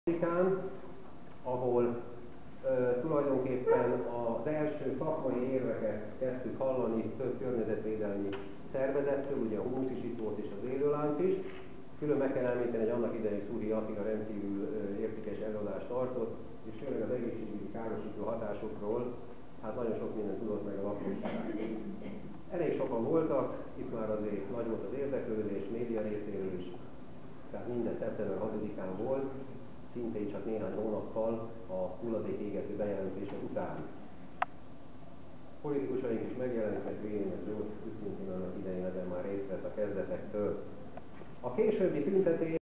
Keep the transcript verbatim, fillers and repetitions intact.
ahol uh, tulajdonképpen az első szakmai érveket kezdtük hallani több környezetvédelmi szervezettől, ugye a humuszisítót és az élőlánc is. Külön meg kell említeni, hogy annak idején Szúri Attila rendkívül uh, értékes előadást tartott, és főleg az egészségügyi károsító hatásokról hát nagyon sok mindent tudott meg a lakosság. Elég sokan voltak, itt már azért nagy volt az érdeklődés, média részéről is, tehát minden szeptember hatodikán volt, szintén csak néhány hónappal a hulladékégető bejelentése után. Politikusaink is megjelentek, Vérényes Zsolt, őszintén annak idején ezen már részt vett a kezdetektől. A későbbi tüntetés